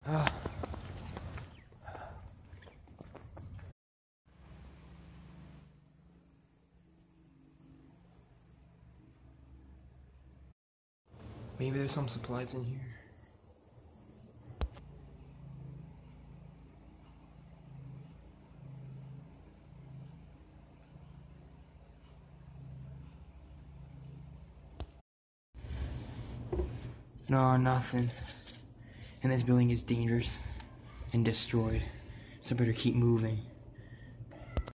Maybe there's some supplies in here. No, nothing. And this building is dangerous and destroyed, so I better keep moving.